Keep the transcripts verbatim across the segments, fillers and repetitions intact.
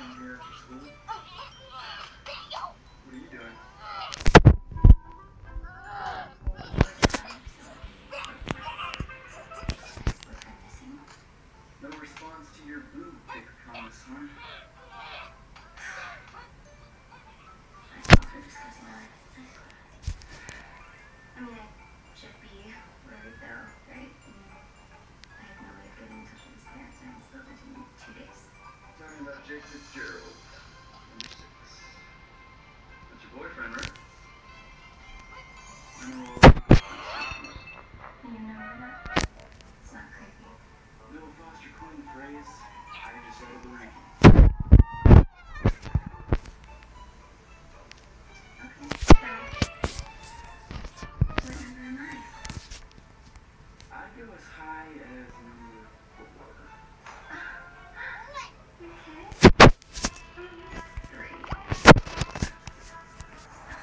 come here after school? What are you doing? No response to your boob pic promise, huh? I mean, I should be worried though, right? I mean, I have no way of getting in touch with his parents. I haven't spoken to him in two days. Talking about Jake Fitzgerald. Number six. That's your boyfriend, right? Emerald. You know that? It's not creepy. Bill Foster coined the phrase, I just out of the ranking. Okay, so what number am I? I'd go as high as number four. Okay. Three.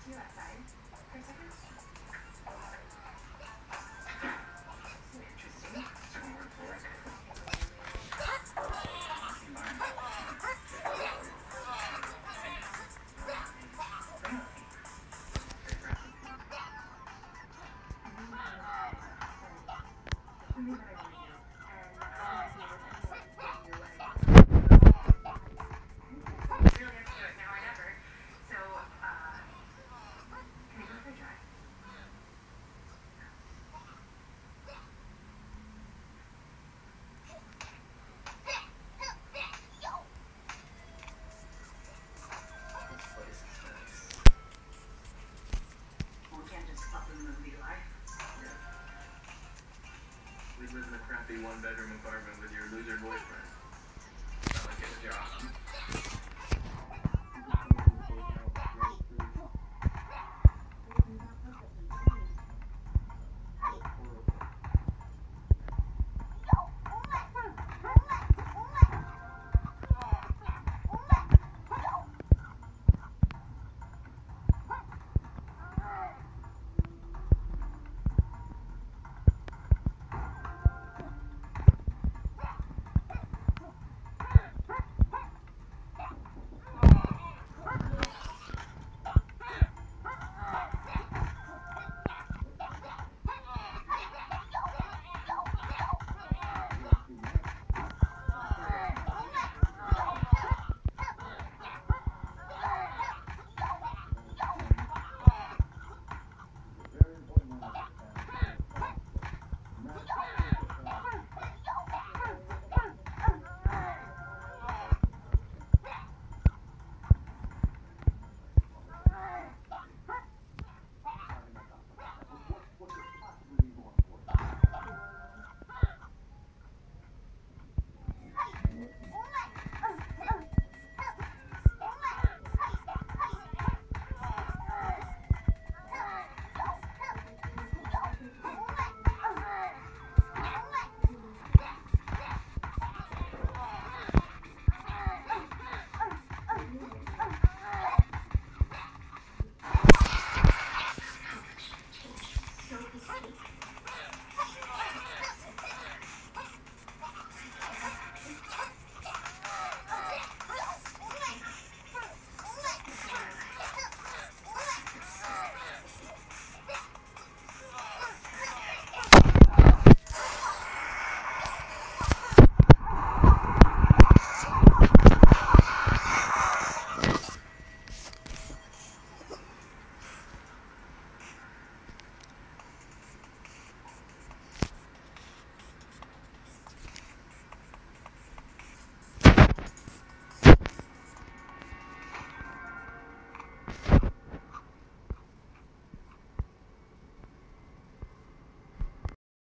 to you outside for a second? So interesting. Some word for it. We live in a crappy one-bedroom apartment with your loser boyfriend. Not like get a job.